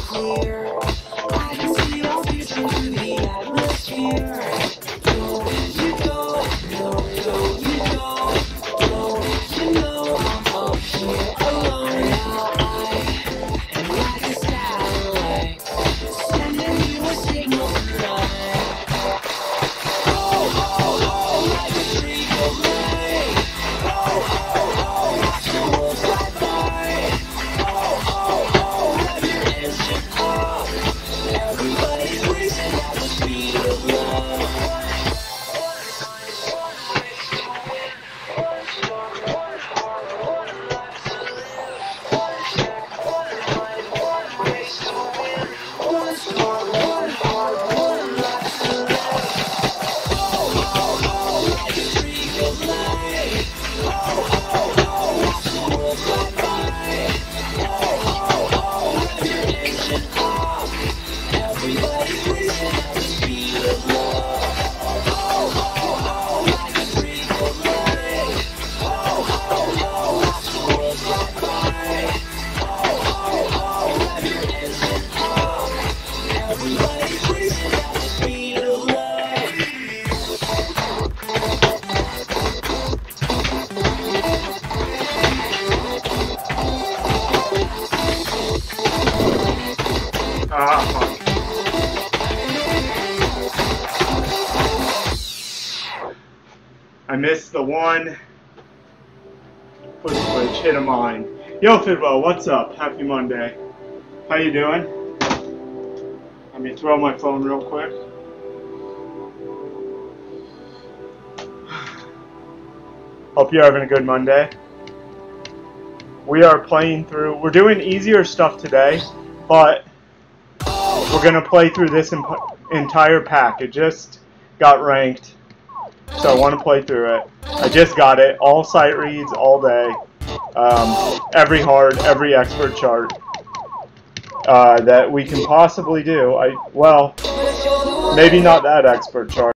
clear. I can see our future through the atmosphere. Go, you go, no, go, you go, go, you know I'm up here alone. Now I am like a satellite, sending you a signal tonight. Oh, oh, oh, like a streak of light. Oh, oh, oh, watch the world fly by. Oh, oh, oh, rev your engine up. Everybody's racing at the speed of love. One star, one heart, one life to live. Oh, oh, oh, like a streak of light. Oh, oh, oh, watch the world fly by. Oh, oh, oh, rev your engine up. Everybody's racing at the speed of love. Oh, oh, oh, like a streak of light. Oh, oh, oh, watch the world fly by. Oh, oh, oh, rev your engine up. Everybody's racing at the speed of love. Fuck. I missed the one. Foot switch, hit a mine. Yo, Fidwell, what's up? Happy Monday. How you doing? Let me throw my phone real quick. Hope you're having a good Monday. We are playing through, we're doing easier stuff today, but we're going to play through this entire pack. It just got ranked, so I want to play through it. I just got it, all sight reads, all day, every hard, every expert chart that we can possibly do. Well, maybe not that expert chart.